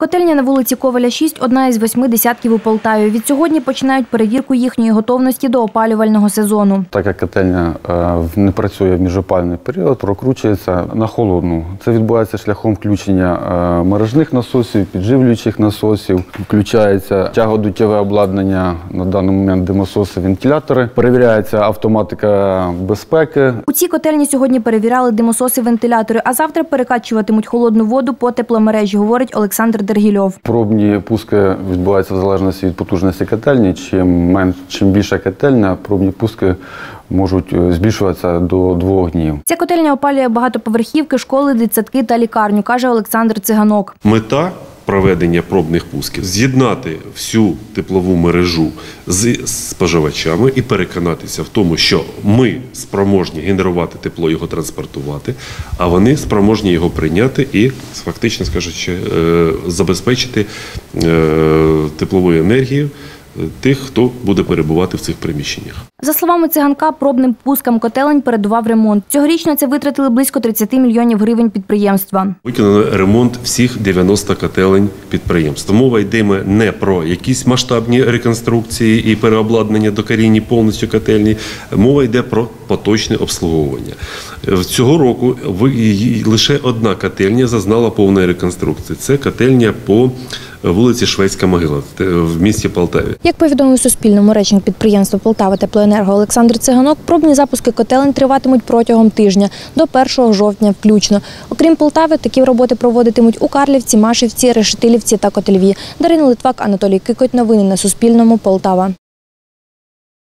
Котельня на вулиці Коваля, 6 – одна із 8 десятків у Полтаві. Відсьогодні починають перевірку їхньої готовності до опалювального сезону. Так як котельня не працює в міжопалювальний період, прокручується на холодну. Це відбувається шляхом включення мережних насосів, підживлюючих насосів, включається тяогодуттєве обладнання, на даний момент димососи, вентилятори, перевіряється автоматика безпеки. У цій котельні сьогодні перевіряли димососи-вентилятори, а завтра перекачуватимуть холодну воду по тепломережі, говорить Олександр Дергільов. Пробні пуски відбуваються в залежності від потужності котельні. Чим більша котельня, пробні пуски можуть збільшуватися до 2 днів. Ця котельня опалює багатоповерхівки, школи, дитсадки та лікарню, каже Олександр Циганок. Мета проведення пробних пусків – з'єднати всю теплову мережу з споживачами і переконатися в тому, що ми спроможні генерувати тепло, його транспортувати, а вони спроможні його прийняти і, фактично скажучи, забезпечити тепловою енергією тих, хто буде перебувати в цих приміщеннях. За словами Циганка, пробним пускам котелень передував ремонт. Цьогоріч на це витратили близько 30 мільйонів гривень підприємства. Виконано ремонт всіх 90 котелень підприємств. Мова йде не про якісь масштабні реконструкції і переобладнання докорінні повністю котельні. Мова йде про поточне обслуговування. Цього року лише одна котельня зазнала повної реконструкції. Це котельня по вулиці Шведська Могила в місті Полтаві. Як повідомив Суспільному речник підприємства «Полтава Теплоенерго» Олександр Циганок, пробні запуски котелень триватимуть протягом тижня, до 1 жовтня включно. Окрім Полтави, такі роботи проводитимуть у Карлівці, Машівці, Решетилівці та Котельві. Дарина Литвак, Анатолій Кикоть. Новини на Суспільному. Полтава.